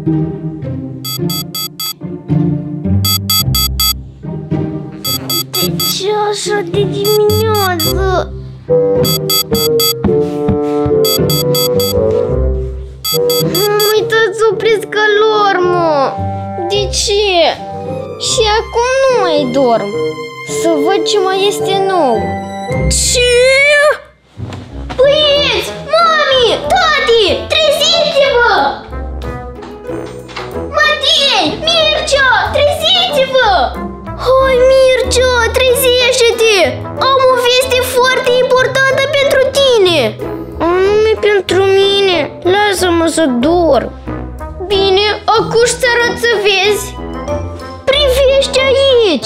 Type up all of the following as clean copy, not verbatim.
De ce așa de dimineață? Am uitat să opresc alarmă. De ce? Și acum nu mai dorm. Să văd ce mai este nou. Ce? Băieți! Mami! Tati! Treziți-vă! Matei! Mircea! Treziți-vă! Hai, Mircea! Trezește-te! Am o veste foarte importantă pentru tine! Anume pentru mine. Lasă-mă să dorm. Bine, acum să arăt să vezi. Privește aici!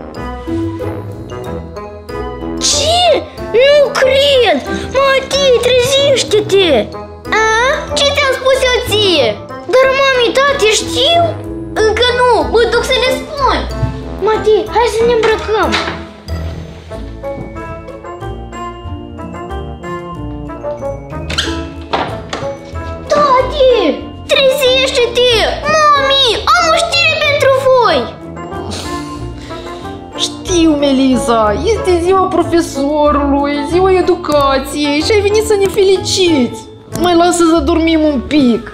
Ce? Nu cred! Matei, trezește-te! A? Ce ți-am spus eu ție? Dar mami, tati, știu? Încă nu, mă duc să le spun. Matei, hai să ne îmbrăcăm. Tati, trezește-te! Mami, am o știre pentru voi! Știu, Melisa, este ziua profesorului, ziua educației și ai venit să ne feliciți. Mai lasă să dormim un pic.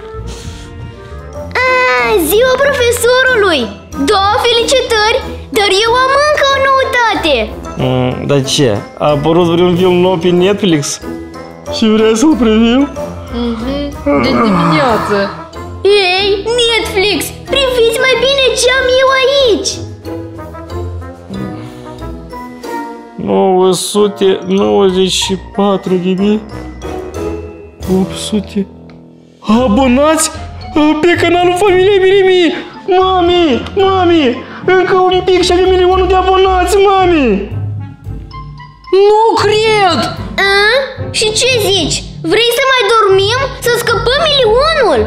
Ziua profesorului! Da, felicitări! Dar eu am încă o noutate! Dar ce? A apărut vreun film nou pe Netflix? Și vrei să-l privim? De dimineață. Ei, Netflix! Priviți mai bine ce am eu aici! 994.800 abonați pe canalul Familiei Mirimi! Mami! Încă un pic și avem 1.000.000 de abonați, mami! Nu cred! Și ce zici? Vrei să mai dormim? Să scăpăm milionul?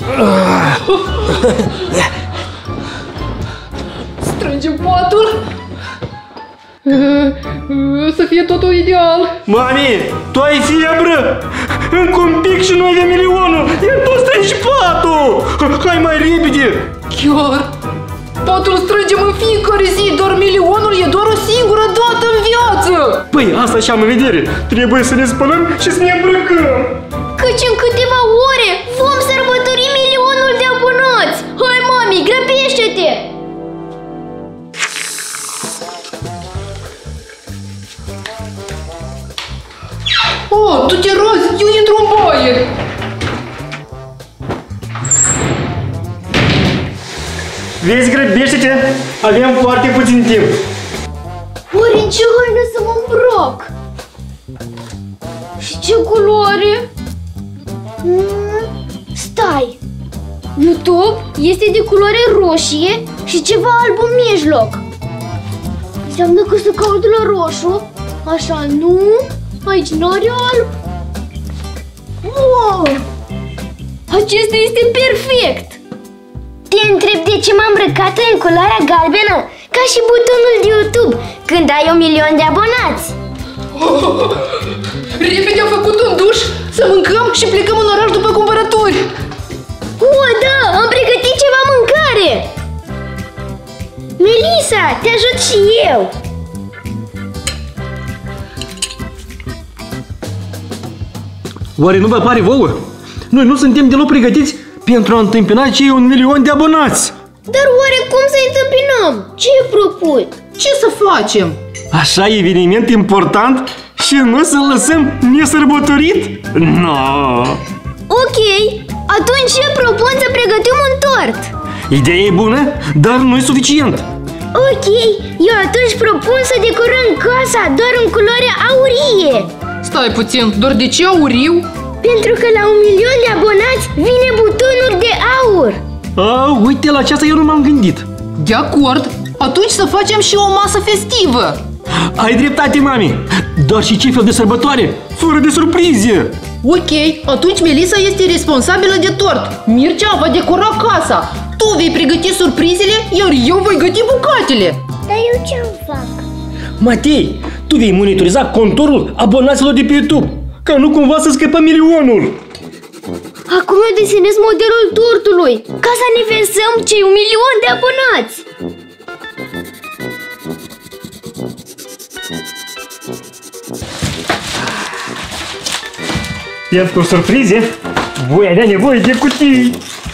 Strângem patul. Să fie totul ideal. Mami, tu ai febră! Încă un pic și noi avem milionul! Iar tu strângi patul! Hai mai repede! Chiar? Patul strângem în fiecare zi, doar milionul e doar o singură dată în viață! Păi, asta și am în vedere! Trebuie să ne spălăm și să ne îmbrăcăm! Căci în câteva ore vom sărbători milionul de abonați! Hai, mami, grăbește-te! Oh, tu te rozi, eu intru în baie! Vezi, grăbește-te! Avem foarte puțin timp! Oare în ce haină să mă îmbrac? Și ce culoare? Stai! YouTube este de culoare roșie și ceva alb în mijloc. Înseamnă că să caut la roșu. Așa, nu? Aici n-are alb. Wow! Acesta este perfect! Te întreb de ce m-am îmbrăcat în culoarea galbenă, ca și butonul de YouTube, când ai 1.000.000 de abonați. Repede am făcut un duș, să mâncăm și plecăm în oraș după cumpărături. Da, am pregătit ceva mâncare. Melisa, te ajut și eu. Oare nu vă pare vouă? Noi nu suntem deloc pregătiți pentru a întâmpina cei 1.000.000 de abonați! Dar oare cum să-i întâmpinăm? Ce propui? Ce să facem? Așa eveniment important și nu să-l lăsăm nesărbătorit? No. Ok, atunci eu propun să pregătim un tort. Ideea e bună, dar nu e suficient. Ok, eu atunci propun să decorăm casa doar în culoare aurie. Stai puțin, doar de ce auriu? Pentru că la 1.000.000 de abonați vine butonul de aur. Uite, la aceasta eu nu m-am gândit. De acord, atunci să facem și o masă festivă. Ai dreptate, mami, dar și ce fel de sărbătoare, fără de surprize. Ok, atunci Melisa este responsabilă de tort. Mircea va decora casa. Tu vei pregăti surprizele, iar eu voi găti bucatele. Dar eu ce-mi fac? Matei, tu vei monitoriza contorul abonaților de pe YouTube, ca nu cumva să scăpăm milionul. Acum eu desenez modelul tortului, ca să aniversăm cei 1 milion de abonați. Pentru surprize, voi avea nevoie de cutii.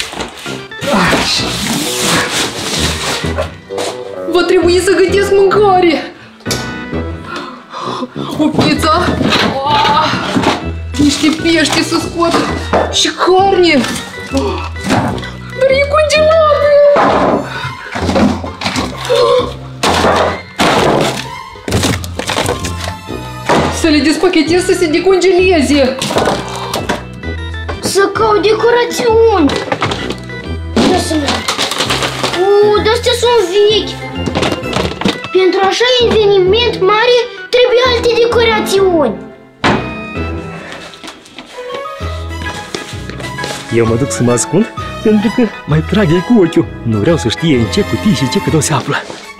Va trebui să gătesc mâncare. O pizza, niște pește să scot și carne. Dar e congelată. Să le despachetez să se decongeleze. Să caut decorațiuni. De-astea sunt vechi. Pentru așa eveniment mare trebuie alte decorațiuni. Eu mă duc să mă ascund pentru că mai trag ei cu ochiul. Nu vreau să știe în ce cutii și ce cadou se află.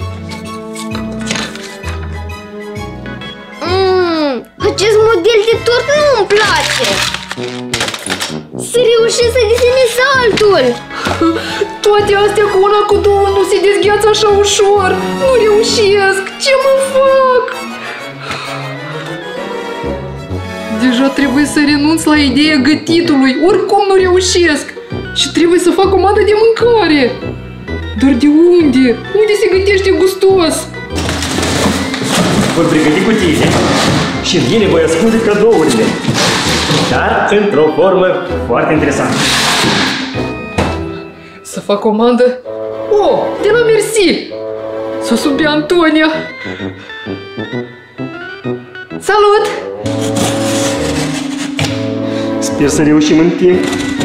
Acest model de tort nu-mi place. Să reușesc să desenez altul. Toate astea cu una cu două nu se dezgheață așa ușor. Nu reușesc. Ce mă fac? Deja trebuie să renunț la ideea gătitului. Oricum nu reușesc. Și trebuie să fac comandă de mâncare. Dar de unde? Unde se gătește gustos? Voi pregăti cutiile și în ele voi ascunde cadourile. Dar într-o formă foarte interesantă. Să fac comandă? Oh, de la Merci! Să sun pe Antonia! Salut! Sper să reușim în timp.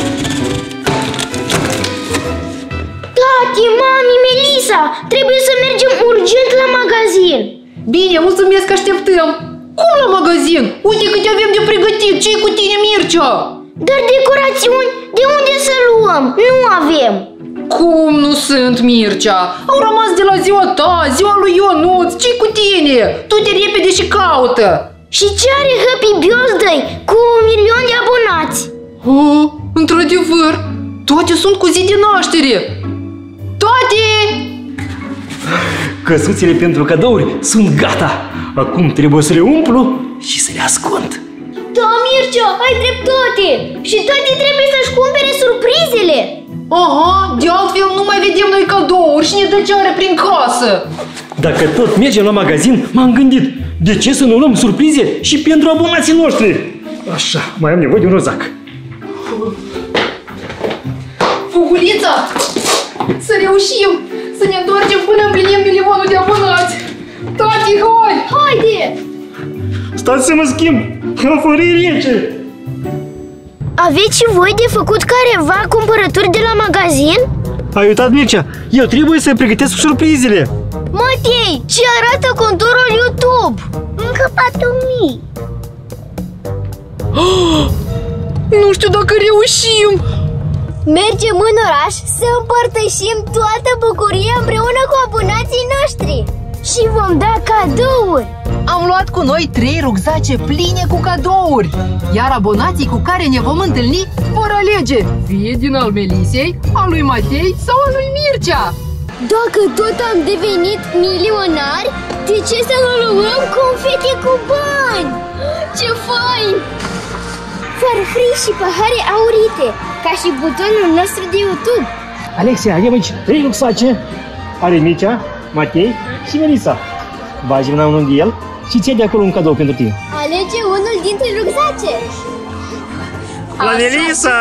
Tati, mami, Melissa, trebuie să mergem urgent la magazin. Bine, mulțumesc că așteptăm! Cum la magazin? Uite câte avem de pregătit! Ce-i cu tine, Mircea? Dar decorațiuni, de unde să luăm? Nu avem. Cum nu sunt, Mircea? Au rămas de la ziua ta, ziua lui Ionuț. Ce-i cu tine? Tu te repede și caută! Și ce are Happy Birthday cu 1 milion de abonați? Oh, într-adevăr, toate sunt cu zi de naștere! Toate! Căsuțele pentru cadouri sunt gata. Acum trebuie să le umplu și să le ascund. Da, Mircea, ai dreptate. Și toate trebuie să-și cumpere surprizele. Aha, de altfel nu mai vedem noi cadouri și ne dă ceară prin casă. Dacă tot mergem la magazin, m-am gândit, de ce să nu luăm surprize și pentru abonații noștri? Așa, mai am nevoie de un rozac. Fugulița, să reușim să ne întoarcem până împlinim milionul de abonați. Tati, hai! Haide! Stați să mă schimb, am fării rece. Aveți și voi de făcut careva cumpărături de la magazin? Ai uitat, Mircea, eu trebuie să pregătesc surprizele. Matei, ce arată conturul YouTube? Încă 4000. Nu știu dacă reușim. Mergem în oraș să împărtășim toată bucuria împreună cu abonații noștri. Și vom da cadouri. Am luat cu noi 3 rucsace pline cu cadouri, iar abonații cu care ne vom întâlni vor alege, fie din al Melisei, al lui Matei sau al lui Mircea. Dacă tot am devenit milionari, de ce să nu luăm confete cu bani? Ce fain! Farfurii și pahare aurite, ca și butonul nostru de YouTube. Alexia, avem aici 3 rucsace. Are Mircea, Matei și Melissa. Bagi mâna unul de el și ți-ai de acolo un cadou pentru tine. Alege unul dintre rucsace. La Melissa!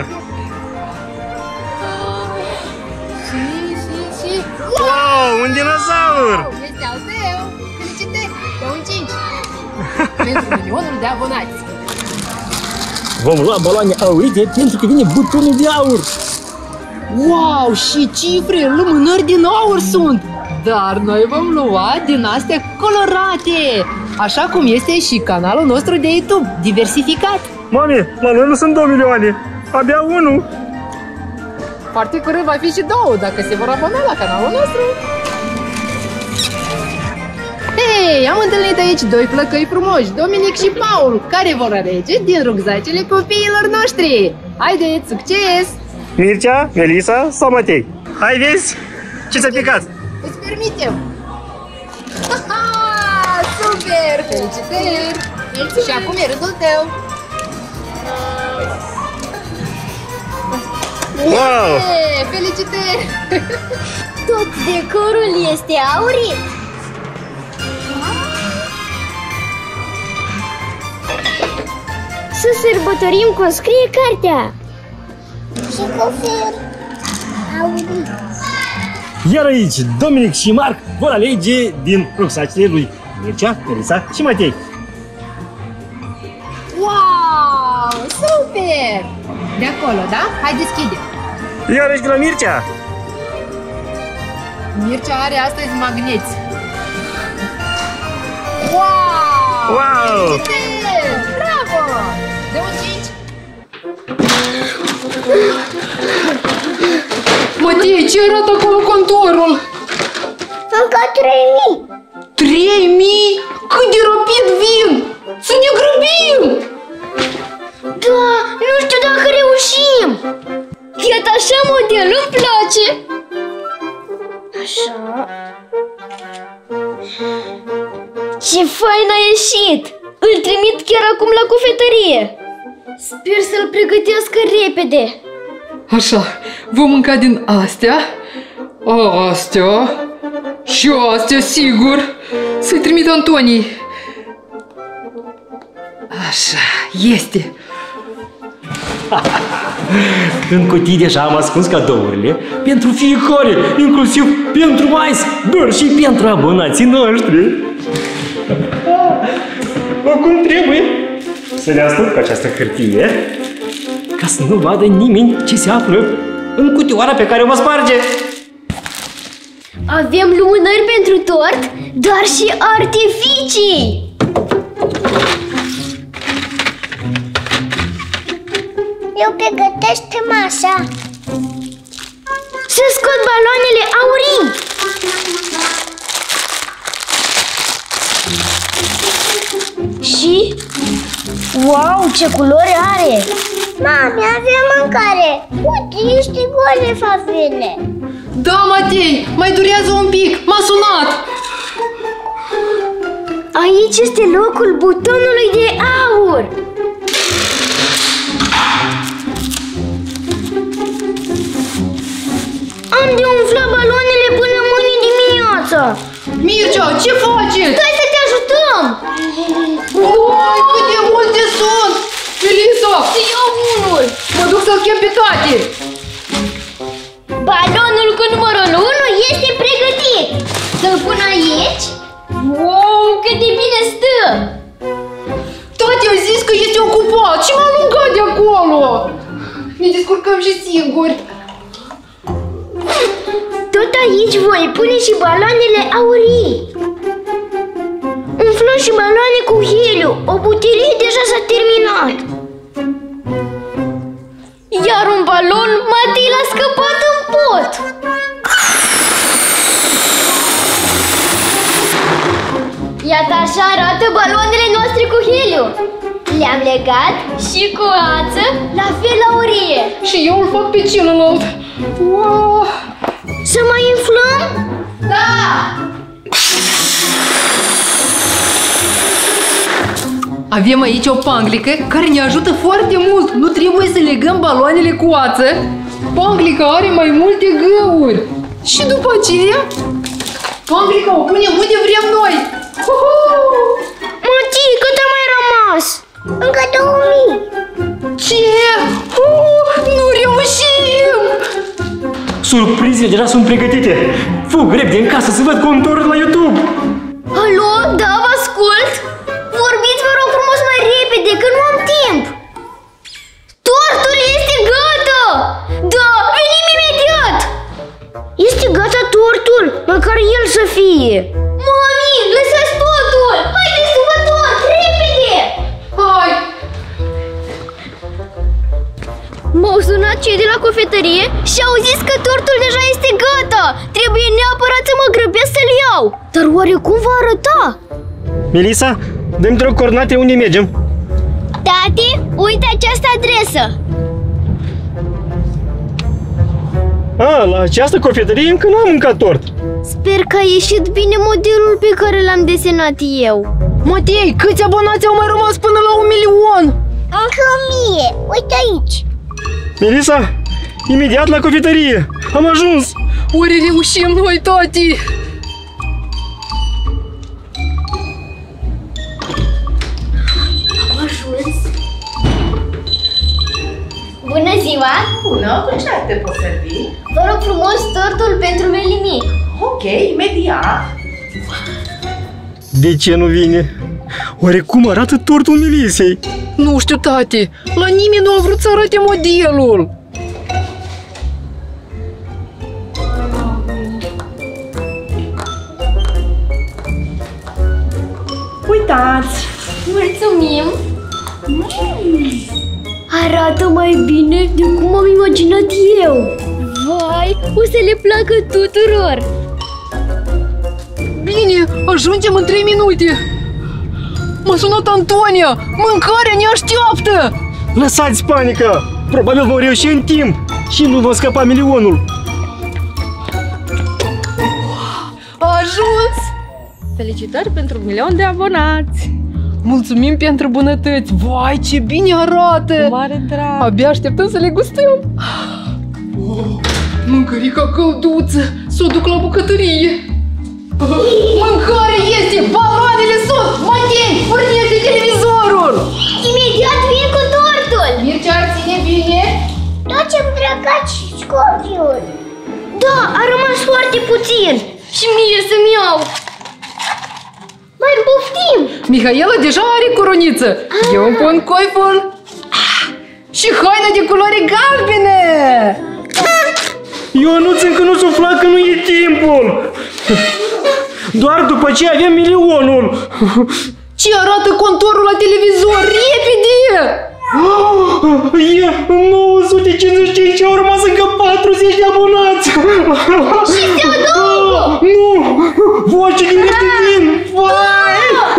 Și... Wow, un dinozaur! Este al tău! Felicitări! Pe un 5! Pentru milionul de abonați! Vom lua baloane aurite pentru că vine butonul de aur. Wow, și cifre, lumânări din aur sunt! Dar noi vom lua din astea colorate! Așa cum este și canalul nostru de YouTube, diversificat! Mami, la noi nu sunt 2 milioane, abia 1. Foarte curând va fi și 2 dacă se vor abona la canalul nostru! Hei, am întâlnit aici 2 flăcăi frumoși, Dominic și Paul, care vor alege din rucsacele copiilor noștri! Haideți, succes! Mircea, Melissa sau Matei? Hai, vezi ce ți-a picat? Îți permitem! Super! Felicitări! Și acum e rândul tău! Wow! Felicitări! Tot decorul este aurit. Să sărbătorim cum scrie cartea. Și cu fer aurit. Iar aici, Dominic și Marc vor alege din rucsacile lui Mircea, Melissa și Matei. Wow! Super! De acolo, da? Hai, deschide! Iar aici de la Mircea. Mircea are astăzi magneți. Wow! Wow! Felicitări! Bravo! De un 5? Matei, ce arată acolo contorul? Încă 3000. 3000? Cât de rapid vin! Să ne grăbim! Da, nu știu dacă reușim. Iată așa model, îmi place. Așa. Ce fain a ieșit! Îl trimit chiar acum la cofetărie. Sper să-l pregătească repede. Așa, vom mânca din astea, astea și astea, sigur. Să-i trimit Antonii. Așa, este. În cutii deja am ascuns cadourile pentru fiecare, inclusiv pentru mais, doar și pentru abonații noștri. Acum trebuie să le ascund cu această hârtie ca să nu vadă nimeni ce se află în cutioara pe care o va sparge. Avem lumânări pentru tort, dar și artificii. Eu pregătesc masa. Să scot baloanele aurii. Și? Wow, ce culori are! Mami, avem mâncare! Uite, niște goale favele! Da, Matei, mai durează un pic, m-a sunat! Aici este locul butonului de aur! Am de umflat baloanele până mâine dimineață! Mircea, ce faceți? Hai să te ajutăm! Uai, cât de multe sunt! Melissa! Să iau unul! Mă duc să-l chem pe tati! Balonul cu numărul 1 este pregătit! Să-l pun aici? Wow, cât de bine stă! Tati a zis că este ocupat și m-a alungat de acolo! Ne descurcăm și singuri! Tot aici voi pune și baloanele aurii. Umflăm și baloane cu heliu. O butelie deja s-a terminat. Iar un balon, Matei l-a scăpat în pot. Iată așa arată baloanele noastre cu heliu. Le-am legat și cu ață, la fel aurie. Și eu îl fac pe celălalt. Wow. Să mai inflăm? Da! Avem aici o panglică care ne ajută foarte mult. Nu trebuie să legăm baloanele cu ață. Panglica are mai multe găuri. Și după aceea, panglica o punem unde vrem noi. Mati, cât a mai rămas? Încă 2000. Ce? Nu reușim! Surprizele deja sunt pregătite. Fug repede în casă să văd contorul la YouTube. Alo, da, vă ascult? Vorbiți, vă rog frumos, mai repede, că nu am timp. Tortul este gata! Da, venim imediat! Este gata tortul, măcar el să fie. Mami, lăsați totul! Haideți să vă tort, repede! Hai! M-au sunat cei de la cofetărie și au zis că tortul deja este gata. Trebuie neapărat să mă grăbesc să-l iau. Dar oare cum va arăta? Melissa, dă-mi te rog coordonate unde mergem. Tati, uite această adresă. La această cofetărie încă n-am mâncat tort. Sper că a ieșit bine modelul pe care l-am desenat eu. Matei, câți abonați au mai rămas până la 1.000.000? Încă 1000, uite aici. Melissa, imediat la cofetărie. Am ajuns. Ori reușim noi, tati? Am ajuns. Bună ziua! Bună, cu ce te pot servi? Vă rog frumos tortul pentru Melimi. Ok, imediat. De ce nu vine? Oare cum arată tortul Melisei? Nu știu, tati, la nimeni nu a vrut să arate modelul. Uitați! Mulțumim! Arată mai bine de cum am imaginat eu. Vai, o să le placă tuturor. Bine, ajungem în 3 minute. M-a sunat Antonia, mâncarea ne așteaptă. Lăsați panica! Probabil vom reuși în timp și nu vom scăpa milionul. A ajuns! Felicitări pentru 1.000.000 de abonați! Mulțumim pentru bunătăți! Vai, ce bine arată! Mare drag! Abia așteptăm să le gustăm! Mâncărica călduță! S-o duc la bucătărie! Mâncare este! Baloanele sunt! Matei, pornește televizorul! Imediat vin cu tortul. Mircea ar ține bine? Tot ce îmbrăcat și scorpion. Da, a rămas foarte puțin. Și mie să-mi iau. Mai poftim. Mihaela deja are coroniță! Eu îmi pun coiful! Și haina de culoare galbene! Ionuț, încă nu sufla că nu e timpul. Doar după ce avem milionul. Ce arată contorul la televizor? Repede! E 955, au rămas încă 40 de abonați. Și se adaugă. Nu! Voce direct vin! Vai!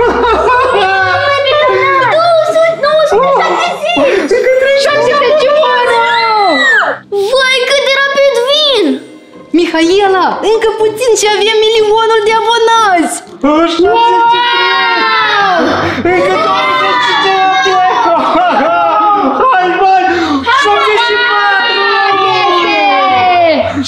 200, vai, cât de rapid vin! Mihaela, încă puțin și avem milionul de abonați! Așa încă 27! Hai, vai! 74!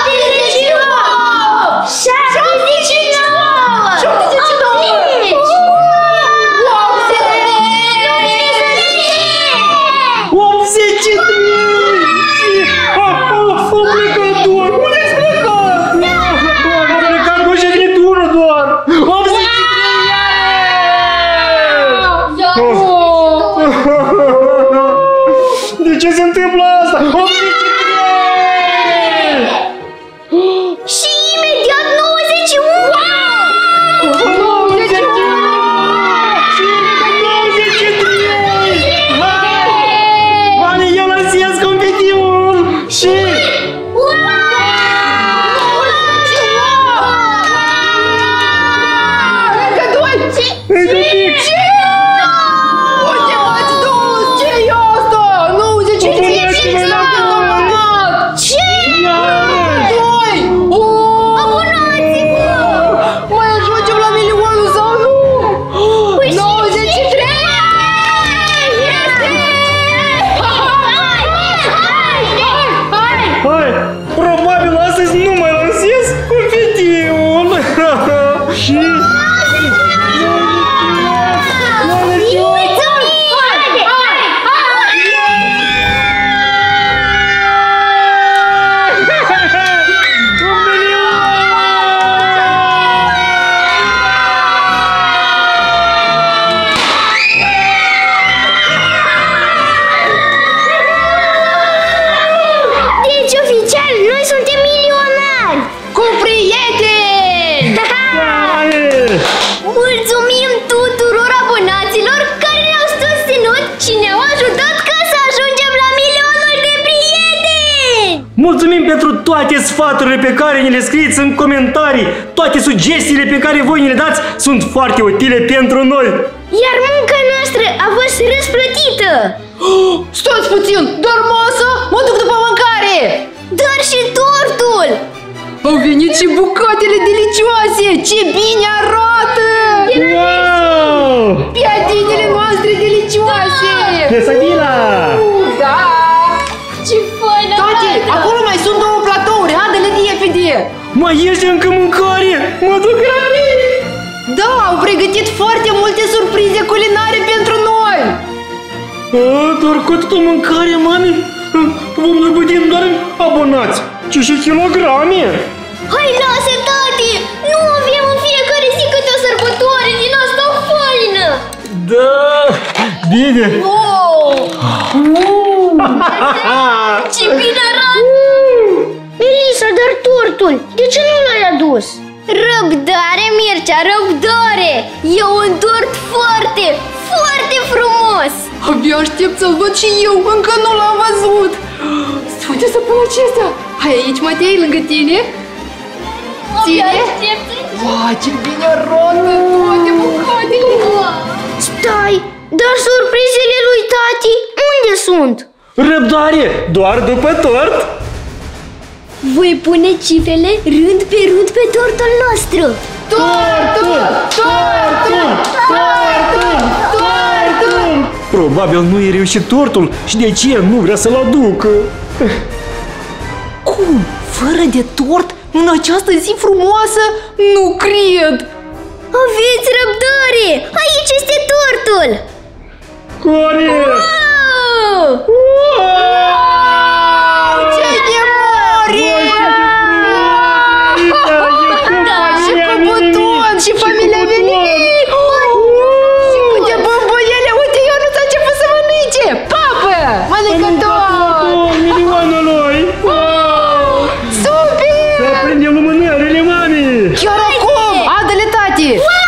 83! De ce se întâmplă asta? 83! Și imediat 91! Wow! 93! Vale, eu lansez competitivul! Și... Încă 2! Încă pic! Unde v-ați dus? Ce-i asta? 95 de abonat! Ce? 2! Abonați-vă! Mai ajungem la milionul sau nu? 93! Hai! Probabil astăzi nu mai lansez competitivul! Și... Deci oficial, noi suntem milionari! Cu prieteni! Mulțumim tuturor abonaților care ne-au susținut și ne-au ajutat ca să ajungem la milionul de prieteni! Mulțumim pentru toate sfaturile pe care ni le scrieți în comentarii. Toate sugestiile pe care voi ni le dați sunt foarte utile pentru noi. Iar munca noastră a fost răsplătită! Stați puțin, doar masă? Mă duc după mâncare! Dar și tortul! tortul! Au venit și bucatele delicioase! Ce bine arată! Wow! Piatinele noastre delicioase! Quesadilla! Da! Ce faină! Tati, acolo mai sunt 2 platouri, adă-le de repede! Mai este încă mâncare! Mă duc rapid! Da, au pregătit foarte multe surprize culinare pentru noi! Doar cu atâta mâncare, mami? Noi putem doar abonați, ci și kilograme! Hai, lasă, tati! Nu avem în fiecare zi câte o sărbătoare din asta faină! Da, bine! Wow! Ce bine arată! Melissa, dar tortul, de ce nu l-ai adus? Răbdare, Mircea, răbdare! E un tort foarte, foarte frumos! Abia aștept să-l văd și eu, încă nu l-am văzut! Uite să pun acestea! Hai aici, Matei, lângă tine! Ține! Wow, ce bine arată toate bucatele! Stai, dar surprizele lui tati unde sunt? Răbdare, doar după tort! Voi pune cifrele rând pe rând pe tortul nostru. Tortul! Tortul! Tortul! Tortul! Probabil nu e reușit tortul și de ce nu vrea să-l aducă. Cum? Fără de tort? În această zi frumoasă? Nu cred! Aveți răbdare! Aici este tortul! Care? Oh! Ce de mare! Și cu buton și familia Venimi! Și câte bomboiele! Uite, Ionuț a început să mănânce! Papă! Mănâncă tot! Milioanul lui! Super! Să prindem lumânările, mami! Chiar acum! Adă-le, tati!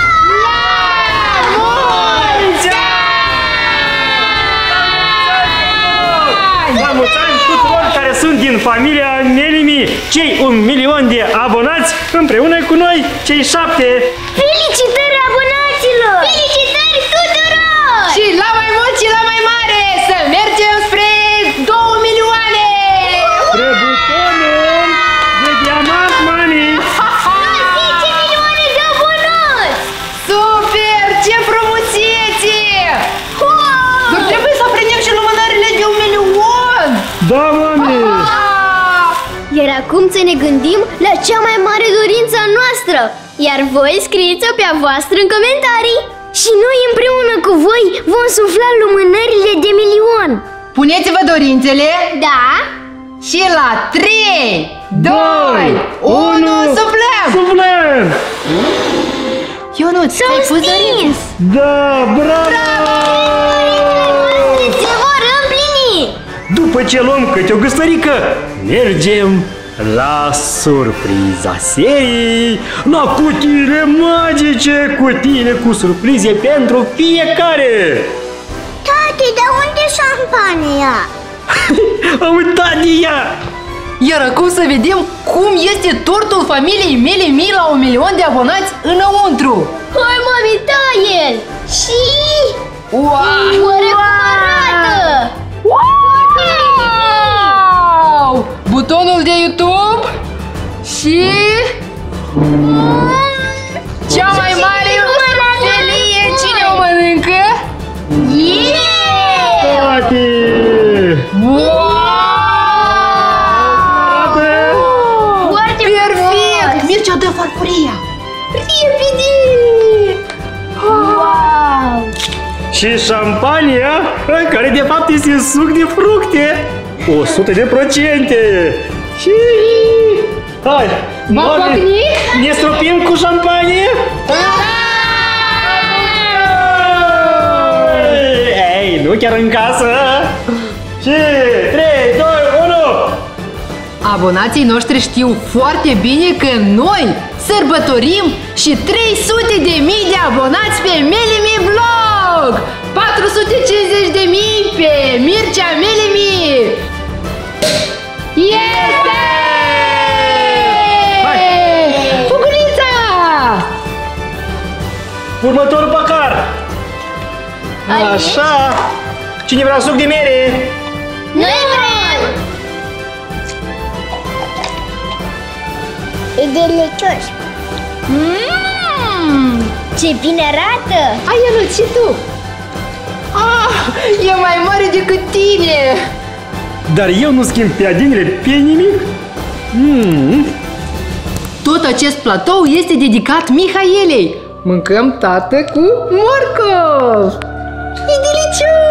La mulți ani tuturor care sunt din familia Melimi, cei 1.000.000 de abonați, împreună cu noi, cei 7. Felicitări abonaților! Felicitări tuturor! Și la mai mult și la mai mare! Să mergem spre 2 milioane! Spre butonul de diamant, mami! 10 milioane de abonați! Super! Ce frumusețe! Dar trebuie să prindem și lumânările de 1 milion! Da, mami! Iar acum să ne gândim la cea mai mare dorință a noastră. Iar voi scrieți-o pe a voastră în comentarii. Și noi împreună cu voi vom sufla lumânările de 1.000.000. Puneți-vă dorințele Da? și la 3, 2, 1, suflăm! Suflăm! Ionuț, ți-ai pus dorințe? Da, bravo! Se vor împlini! După ce luăm câte o gustărică, mergem la surpriza serii, la cutiile magice, cutiile cu surprize pentru fiecare! Tati, de unde șampania? Am uitat de ea! Iar acum să vedem cum este tortul familiei mele mii la 1 milion de abonați înăuntru! Hai, mami, taie-l! Și... Wow! Oare cum arată? Wow! Butonul de YouTube și... cea mai mare felie, cine o mănâncă? Tati! Foarte Perfect! Mircea, dă farfuria! repede! Wow! Și șampania, care de fapt este suc de fructe, 100%! Și... hai! Mami, ne stropim cu șampanie? Ei, nu chiar în casă! Și 3, 2, 1! Abonații noștri știu foarte bine că noi sărbătorim și 300.000 de abonați pe Melimi Vlog! 450.000 pe Mircea Melimi! Este! Fugurița! Următorul pahar! Așa! Cine vrea suc de mere? Noi vrem! E delicios! Ce bine arată! Hai, Ionuț, și tu! E mai mare decât tine! Dar eu nu schimb piadinile pe nimic. Tot acest platou este dedicat Mihaelei. Mâncăm, tată, cu morcov! E delicios!